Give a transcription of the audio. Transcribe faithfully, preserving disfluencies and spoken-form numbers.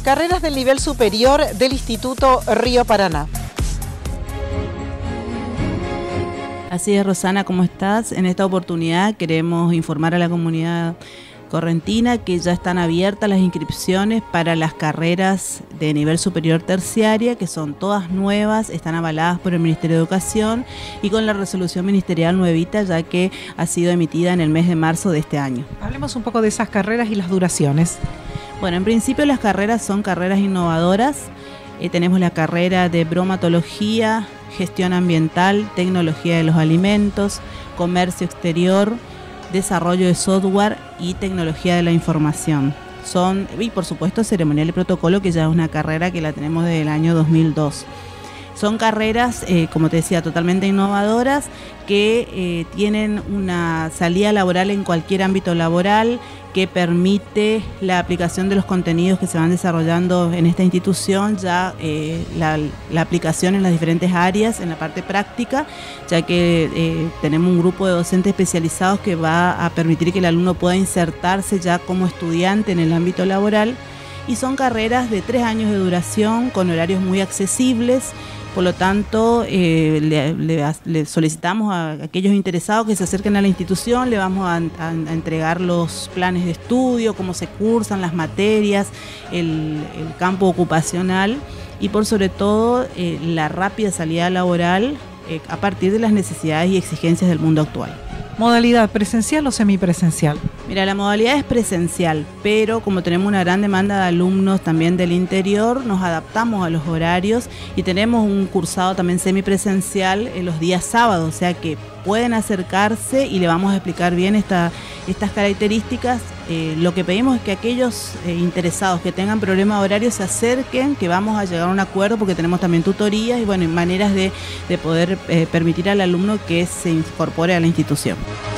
Carreras del nivel superior del Instituto Río Paraná. Así es, Rosana, ¿cómo estás? En esta oportunidad queremos informar a la comunidad correntina que ya están abiertas las inscripciones para las carreras de nivel superior terciaria, que son todas nuevas, están avaladas por el Ministerio de Educación y con la resolución ministerial nuevita, ya que ha sido emitida en el mes de marzo de este año. Hablemos un poco de esas carreras y las duraciones. Bueno, en principio las carreras son carreras innovadoras. Eh, tenemos la carrera de bromatología, gestión ambiental, tecnología de los alimentos, comercio exterior, desarrollo de software y tecnología de la información. Son, y por supuesto, ceremonial y protocolo, que ya es una carrera que la tenemos desde el año dos mil dos. Son carreras, eh, como te decía, totalmente innovadoras, que eh, tienen una salida laboral en cualquier ámbito laboral, que permite la aplicación de los contenidos que se van desarrollando en esta institución, ya eh, la, la aplicación en las diferentes áreas, en la parte práctica, ya que eh, tenemos un grupo de docentes especializados que va a permitir que el alumno pueda insertarse ya como estudiante en el ámbito laboral. Y son carreras de tres años de duración, con horarios muy accesibles. Por lo tanto, eh, le, le, le solicitamos a aquellos interesados que se acerquen a la institución, le vamos a, a, a entregar los planes de estudio, cómo se cursan las materias, el, el campo ocupacional y por sobre todo eh, la rápida salida laboral eh, a partir de las necesidades y exigencias del mundo actual. ¿Modalidad presencial o semipresencial? Mira, la modalidad es presencial, pero como tenemos una gran demanda de alumnos también del interior, nos adaptamos a los horarios y tenemos un cursado también semipresencial en los días sábados, o sea que pueden acercarse y le vamos a explicar bien esta, estas características. Eh, lo que pedimos es que aquellos eh, interesados que tengan problemas horarios se acerquen, que vamos a llegar a un acuerdo porque tenemos también tutorías y bueno, maneras de, de poder eh, permitir al alumno que se incorpore a la institución.